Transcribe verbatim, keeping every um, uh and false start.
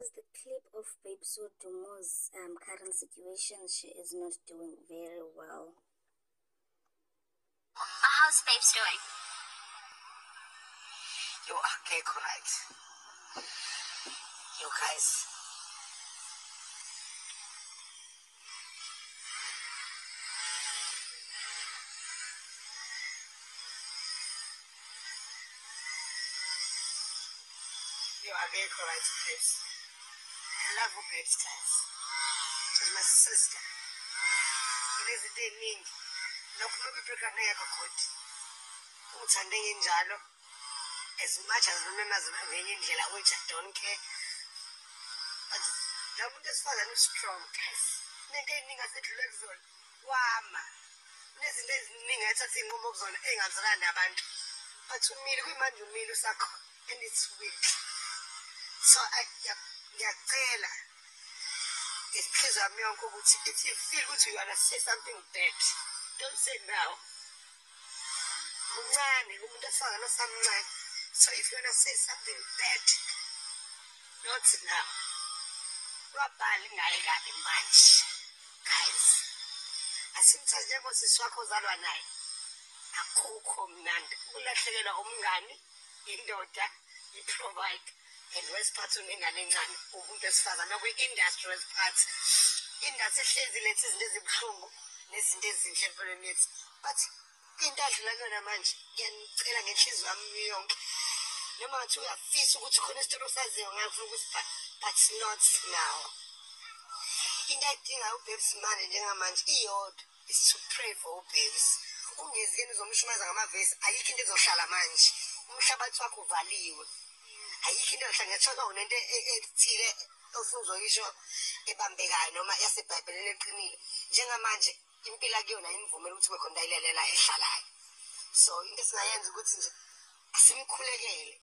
The clip of Babes Wodumo's um, current situation, she is not doing very well. How's Babes doing? You are okay, correct. You guys. You are very correct, Babes. I love you, Babes, guys. She's my sister. It is a day mean. No, maybe break up near Kakut. What's handing in Jalo? As much as remembers Vanian Jella, which I don't care. But Lamu is father is strong, guys. Negating us at Lexon. Wama. This is Ning at a single moves on Engels and Aband. But to me, we man, you mean and it's weak. So I tell it's because of me, Uncle. If you feel good, you want to say something bad. Don't say now. So if you want to say something bad, not now. Guys, as soon as there was a swako zalwanai, a cook mnand, Ulakhela umngani, indoda, you provide. And West parts of England, Ubuntu's father, no industrial parts. Industry says the latest is the Brumo, this is in Chevrolet needs. But industrial manage, can tell and she's one young. No matter we have fish which cholesterol as young and but not now. In that thing, I hope babes managing a man's eod is to pray for babes. Who is getting some Shmazama vase, I can do Shalamanch, Umshabatwako value. Ayikho ngiyathanga unento ethile ofuzo yisho ebambekayo noma yasebhayibhelini eqinile njengamanje impilo akuyona imvumela ukuthi bekhona ilelela ehlalayo so into esingayenza ukuthi nje asimkhulekele